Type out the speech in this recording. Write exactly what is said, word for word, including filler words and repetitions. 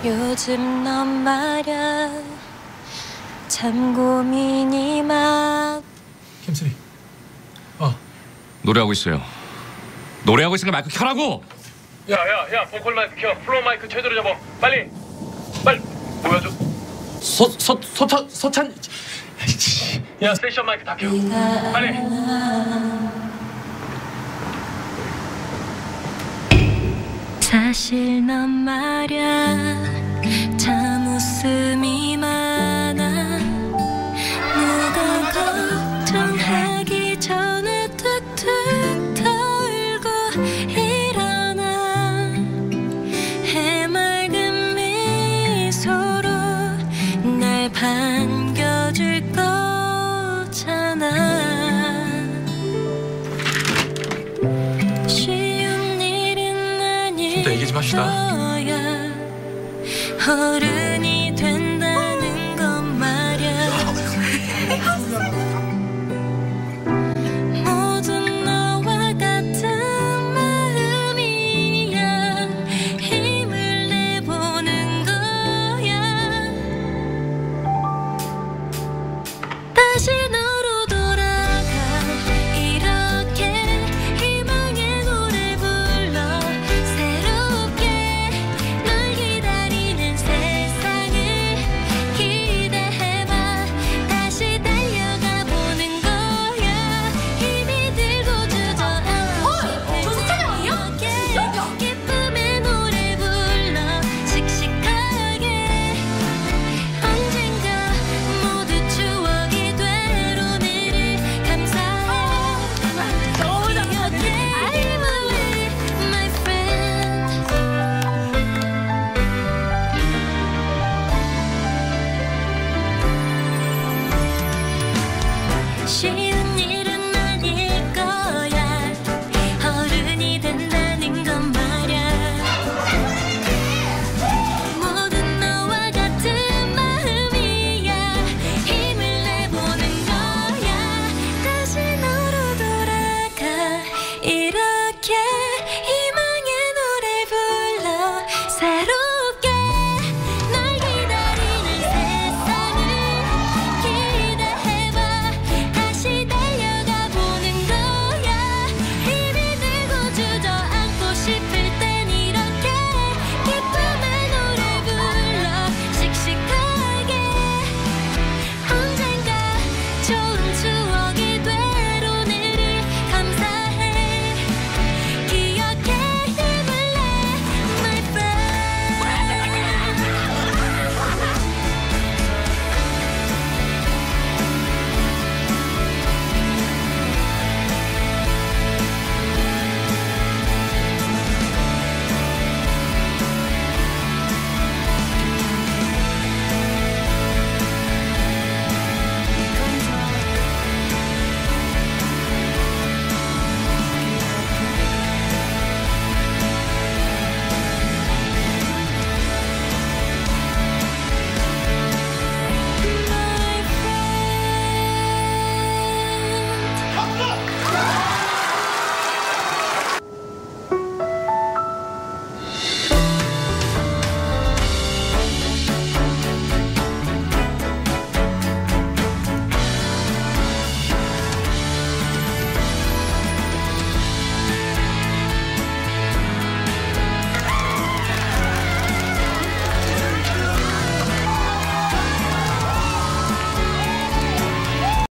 요즘 넌 말야 참 고민이 많. 김슬이. 어. 노래하고 있어요. 노래하고 있으니까 마이크 켜라고. 야야야 보컬 마이크 켜. 플로어 마이크 제대로 잡아. 빨리. 빨리. 보여줘. 서서 서찬 서찬. 야 스테이션 마이크 다 켜. 빨리. 사실 넌 말야 참 웃음이 많아. 누가 걱정하기 전에 툭툭 털고 일어나. 해맑은 미소로 날 반겨줄 거잖아. 쉬운 일은 아닐 얘기 좀 합시다. 거야. 어른이 된다는 건 말야. 모든 너와 같은 마음이야. 힘을 내보는 거야. 다시 너로 돌아가. 이렇게 희망의 노래 불러. 새롭게 널 기다리는 세상을 기대해봐. 다시 달려가 보는 거야. 힘이 들고 주저앉고 이렇게 기쁨의 노래 불러. 씩씩하게 언젠가 모두 추억이 되로 내릴 감사해. 너무 잘하네. I believe my friend. 쉬운 일은 아닐 거야. 어른이 된다는 건 말야. 모든 너와 같은 마음이야. 힘을 내보는 거야. 다시 너로 돌아가. 이렇게